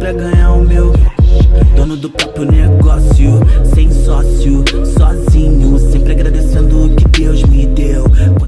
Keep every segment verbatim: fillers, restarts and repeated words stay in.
pra ganhar o meu. Dono do próprio negócio, sem sócio, sozinho, sempre agradecendo o que Deus me deu.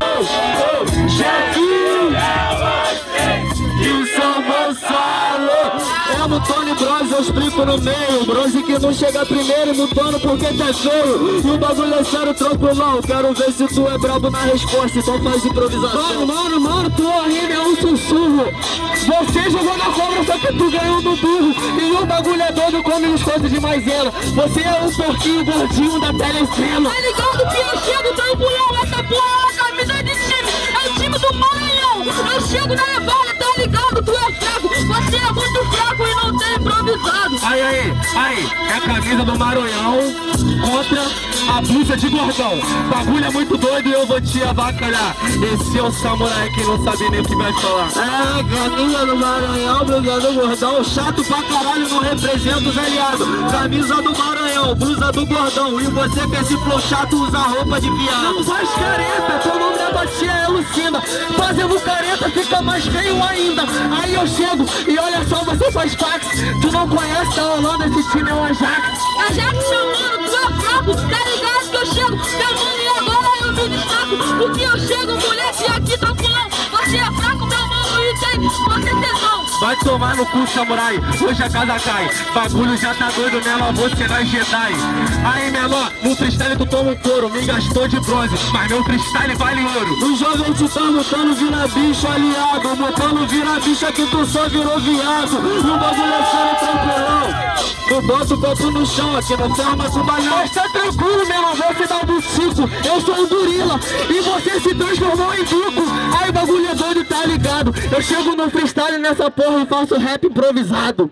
No Tony Bronze eu explico no meio. Bronze que não chega primeiro, mutando porque tá feio. E o bagulho é sério, tranquilão. Quero ver se tu é brabo na resposta, então faz improvisação. Mano, mano, mano, tua rima é um sussurro. Você jogou na cobra, só que tu ganhou no burro. E o bagulho é doido como eles coisas de maisena. Você é um porquinho gordinho da telecena. Tá ligado que eu chego tranquilão, essa porra é a camisa de time. É o time do Maranhão. Eu chego na levada, tá ligado? Tu é fraco, você é muito fraco e não tem improvisado. Aí, aí, aí, é a camisa do Maranhão contra a blusa de gordão. Bagulho é muito doido e eu vou te avacalhar. Esse é o samurai que não sabe nem o que vai falar. É, camisa do Maranhão, blusa do gordão. Chato pra caralho, não representa os aliados. Camisa do Maranhão, blusa do gordão. E você que é esse flow chato usa roupa de viado. Não faz careta, teu nome da batia é Lucinda. Fazendo careta fica mais feio ainda. Aí eu chego e olha só, você faz fax. Tu não conhece a Holanda, esse time é o Ajax. Ajax, meu mano, tu é fraco. Tá ligado que eu chego, meu mano, e agora eu me destaco. Porque eu chego, moleque, aqui tá pulando. Você é fraco, meu mano, e tem você tesão. Vai tomar no cu, samurai, hoje a casa cai. Bagulho já tá doido nela, você não é Jedi. Aí, menor, no freestyle tu toma um couro. Me gastou de bronze, mas meu freestyle vale ouro. O jovem te tá lutando, vira bicho aliado. Mutando vira bicho, aqui tu só virou viado. No bagulho é sério, tranquilão. Tu bota o copo no chão, aqui não forma com balhão. Mas tá tranquilo, menor, você dá um bucico. Eu sou o Durila, e você se transformou em Duco. Aí, bagulho é doido, tá ligado? Eu chego no freestyle nessa porra e faço rap improvisado.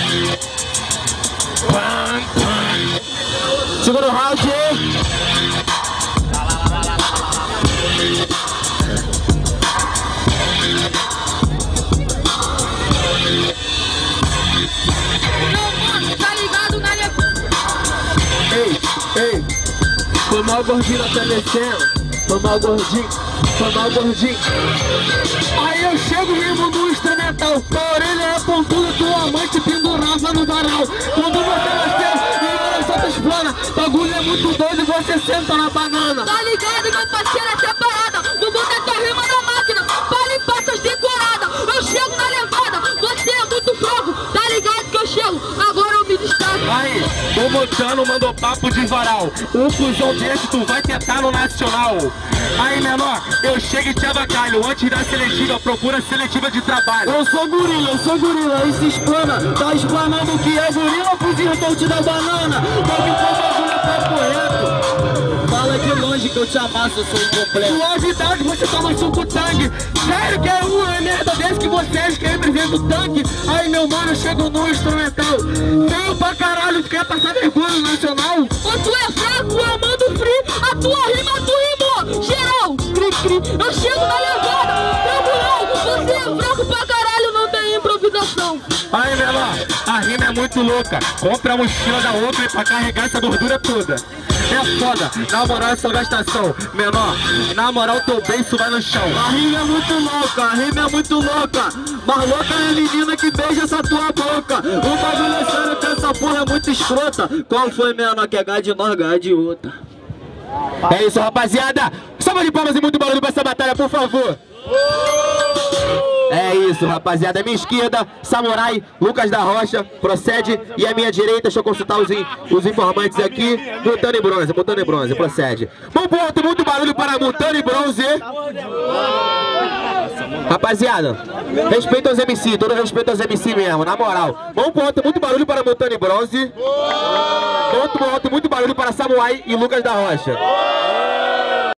Segura o round, hein? Ei, ei, foi mal gordinho na telecena. Foi mal gordinho, foi mal gordinho. Aí eu chego mesmo no instrumental. Tua orelha é pontuda, tua amante pendurava no varal. Quando você nasceu e olha só tu explana. Bagulho é muito doido e você senta na banana. Tá ligado, meu parceiro, é separada. Vou botar tua rima na máquina pra limpar tuas decoradas. Eu chego na levada, você é muito fraco. Tá ligado que eu chego, agora eu me destaco. Aí, o Mutano mandou papo de varal. Um fusão desse tu vai tentar no nacional. Aí, menor, eu chego e te avacalho. Antes da seletiva, procura seletiva de trabalho. Eu sou gorila, eu sou gorila, aí se explana. Tá explanando que é gorila, fuzil, então te dá banana. Porque o bagulho é papo reto. Fala de longe que eu te amasso, eu sou incompleto. Suavidade, você toma suco tangue. Sério que é uma merda desse que vocês que representa o tanque. Aí, meu mano, eu chego no instrumental. Feio pra caralho, tu quer passar vergonha no nacional? Ou tu é fraco, eu mando free. A tua rima, tu rimou. Geral, cri cri, eu chego na levada. Tribunal, você é fraco pra caralho, não tem improvisação. Aí, menor, a rima é muito louca. Compra a mochila da outra pra carregar essa gordura toda. É foda, na moral essa gastação. Menor, na moral teu beiço vai no chão. A rima é muito louca, a rima é muito louca. Mas louca é a menina que beija essa tua boca. O bagulho é sério que essa porra é muito escrota. Qual foi, menor, que é gás de nós, gás de outra. É isso, rapaziada. Salva de palmas e muito barulho pra essa batalha, por favor. É isso, rapaziada. À minha esquerda, Samurai, Lucas da Rocha, procede. E à minha direita, deixa eu consultar os, in, os informantes aqui. Mutano e Bronze, Mutano e Bronze, procede. Bom ponto, muito barulho para Mutano e Bronze. Rapaziada, respeita os M C, todo respeito aos M C mesmo, na moral. Bom ponto, muito barulho para Mutano e Bronze. Ponto, ponto, muito barulho para Samurai e Lucas da Rocha.